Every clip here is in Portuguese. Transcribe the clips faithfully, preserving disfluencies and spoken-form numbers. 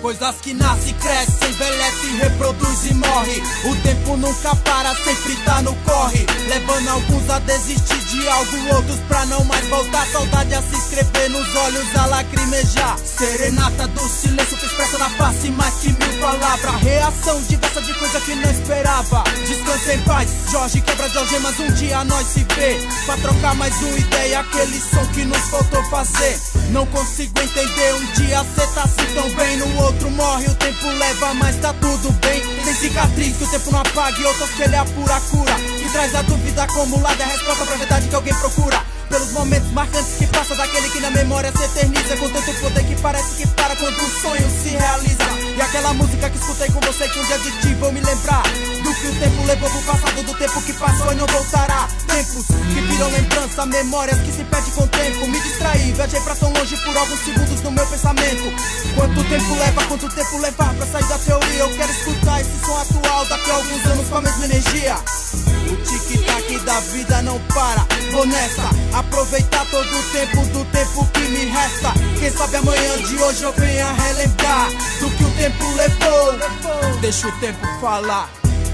Pois as que nascem, crescem, envelhecem, reproduz e morre. O tempo nunca para, sempre tá no corre, levando alguns a desistir de algo, outros pra não mais voltar. Saudade a se escrever nos olhos, a lacrimejar. Serenata do silêncio que expressa na face mais que mil palavras. Reação diversa de coisa que não esperava. Descansa em paz, Jorge quebra de algemas, um dia nós se vê pra trocar mais uma ideia, aquele som que nos faltou fazer. Não consigo entender, um dia cê tá assim tão bem, no outro morre, o tempo leva, mas tá tudo bem. Tem cicatriz que o tempo não apaga e outras que ele apura a cura, que traz a dúvida acumulada, é a resposta pra verdade que alguém procura. Pelos momentos marcantes que passa, daquele que na memória se eterniza, com tanto poder que parece que para quando um sonho se realiza. E aquela música que escutei com você que um dia de ti vou me lembrar do que o tempo levou pro passado, do tempo que passou e não voltará. Tempos que viram lembrança, memórias que se perdem com o tempo. Me distraí, viajei pra tão longe por alguns segundos no meu pensamento. Quanto tempo leva, quanto tempo levar pra sair da teoria? Eu quero escutar esse som atual daqui a alguns anos com a mesma energia. O tic-tac da vida não para, vou nessa, aproveitar todo o tempo do tempo que me resta. Quem sabe amanhã de hoje eu venha relembrar do que o tempo levou. Deixa o tempo falar.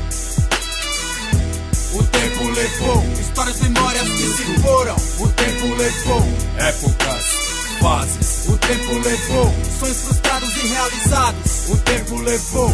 O tempo levou histórias, memórias que se foram. O tempo levou épocas, fases. O tempo levou sonhos frustrados e realizados. O tempo levou.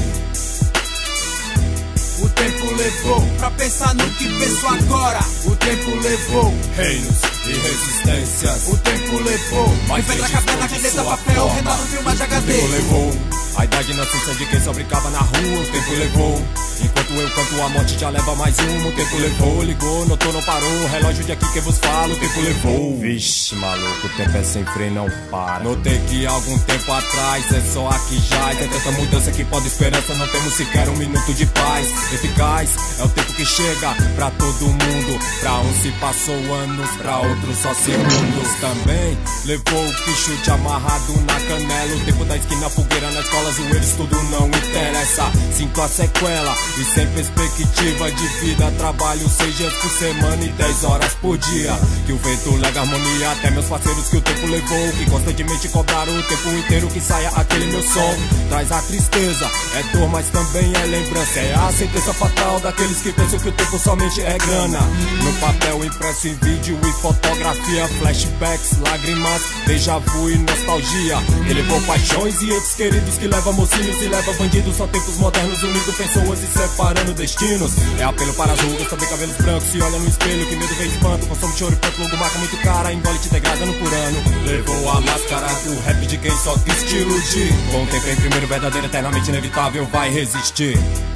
O tempo levou pra pensar no que penso agora. O tempo levou reinos e resistências. O tempo levou mais pedra, caverna, caneta, papel, retrato, filma de H D. O tempo levou a idade inocência de quem só brincava na rua. O tempo levou enquanto eu canto a morte já leva mais uma. O tempo levou, ligou, notou, não parou. Relógio de aqui que vos falo. O tempo levou. Vixe, maluco, o tempo é sem freio, não para. Notei que algum tempo atrás é só aqui já. É tanta mudança que pode esperança, não temos sequer um minuto de paz. Eficaz é o tempo que chega pra todo mundo. Pra uns se passou anos, pra outros só segundos. Também levou o que chute amarrado na canela. O tempo da esquina, fogueira na escola, zoeiros, tudo não interessa. Sinto a sequela e sem perspectiva de vida. Trabalho seis dias por semana e dez horas por dia. Que o vento lega harmonia até meus parceiros que o tempo levou, que constantemente cobraram o tempo inteiro que saia aquele meu som. Traz a tristeza, é dor mas também é lembrança. É a sentença fatal daqueles que pensam que o tempo somente é grana. No papel impresso em vídeo e fotografia, flashbacks, lágrimas, déjà vu e nostalgia. Que levou paixões e entes queridos, que leva mocinhos e leva bandidos. São tempos modernos unindo pessoas e separando destinos. É apelo para as rugas, também cabelos brancos. Se olha no espelho, que medo vem espanto. Consome choro e pranto, logo marca muito cara. Engole te degradando por ano. Levou a máscara do rap de quem só quis te iludir. Com o tempo em primeiro, verdadeiro, eternamente inevitável, vai resistir.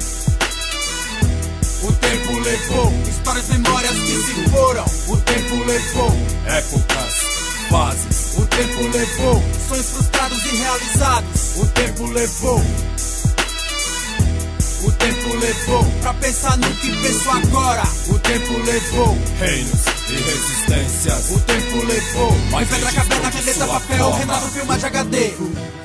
O tempo levou histórias, memórias que se foram. O tempo levou épocas, fases. O tempo levou sonhos frustrados e realizados. O tempo levou. O tempo levou pra pensar no que penso agora. O tempo levou reinos e resistências. O tempo levou mais pedra, caverna, caneta, papel, retrato, filma de H D.